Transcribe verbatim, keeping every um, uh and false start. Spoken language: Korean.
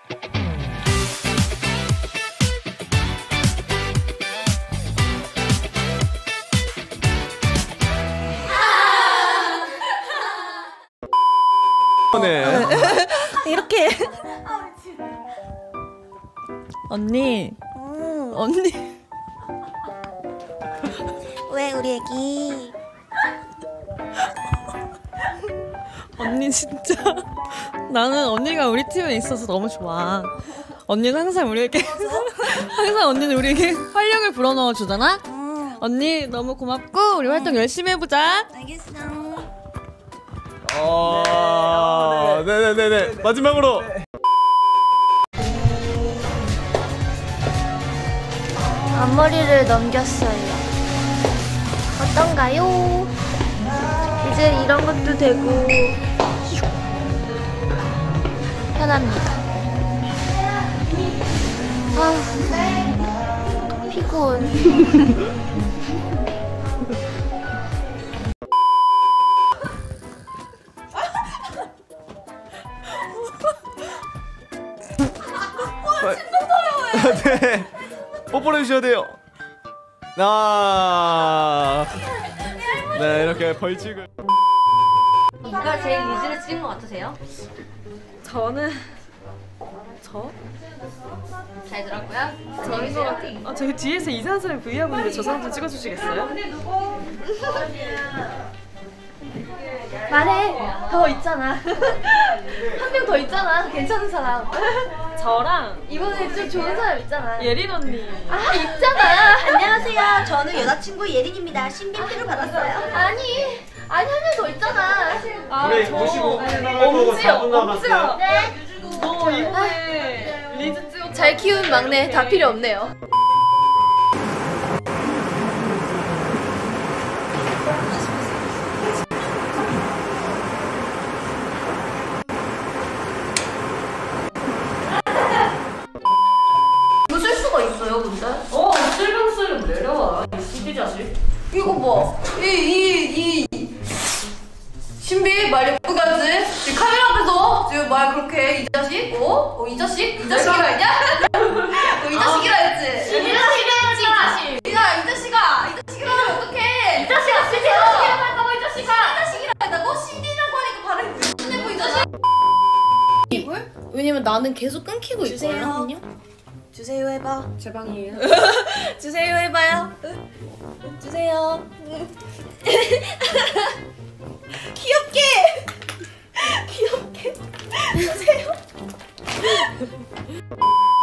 네. 이렇게 언니 음. 언니 왜 우리 애기? 언니 진짜 나는 언니가 우리 팀에 있어서 너무 좋아. 언니는 항상 우리에게 항상 언니는 우리에게 활력을 불어넣어 주잖아. 음. 언니 너무 고맙고 우리 활동 열심히 해보자. 알겠어. 어, 네네네네. 마지막으로. 앞머리를 넘겼어요. 어떤가요? 이제 이런 것도 되고 편합니다. 아, 피곤. 네. 뽀뽀를 해주셔야 돼요. 아. 네, 이렇게 벌칙을. 누가 제일 위주로 찍은 것 같으세요? 저는 저? 잘 들었고요. 저인 것 같아요. 아, 저기 뒤에서 이상한 사람이 브이하고 있는데 저 사람 좀 찍어주시겠어요? 말해. 더 있잖아. 한 명 더 있잖아. 괜찮은 사람. 저랑 이번에 좀 좋은 사람 있잖아. 예린 언니. 아, 있잖아. 안녕하세요. 저는 여자친구 예린입니다. 신빙표를 받았어요. 아니, 아니 한 명 더 있잖아. 아, 우리 저 오십오 분 남았고 엄지야, 사 분 남았어요. 엄지야. 네. 너 이번에 리즈 찍었 잘 키운 막내 다 필요 없네요. 이거 쓸 수가 있어요, 근데? 어, 쓸면 쓸면 내려와. 이 수비 자식. 이거 뭐? 이, 이, 이. 신비 말 예쁘게 하지? 지금 카메라 앞에서 지금 말 그렇게 해, 이 자식? 어? 어, 이 자식? 이 자식이라 했냐? 너 이 자식이라 했지? 이 자식이라 했지, 이 자식. 야, 이 자식아! 이 자식이라 하면 어떡해? 이 자식아, 이 자식이라고 할까봐, 이 자식아! 이 자식이라 한다고? 신비라고 하니까 발음이 무슨 이 자식? 이걸? 왜냐면 나는 계속 끊기고 있거든요. 주세요 해봐. 제 방이에요. 주세요 해봐요. 주세요. 귀엽게! 귀엽게! 주세요.